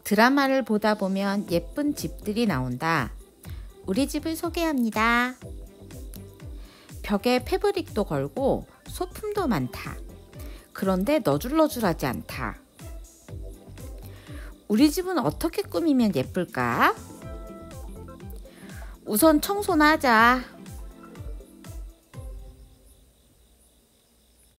드라마를 보다 보면 예쁜 집들이 나온다. 우리 집을 소개합니다. 벽에 패브릭도 걸고 소품도 많다. 그런데 너줄너줄하지 않다. 우리 집은 어떻게 꾸미면 예쁠까? 우선 청소나 하자.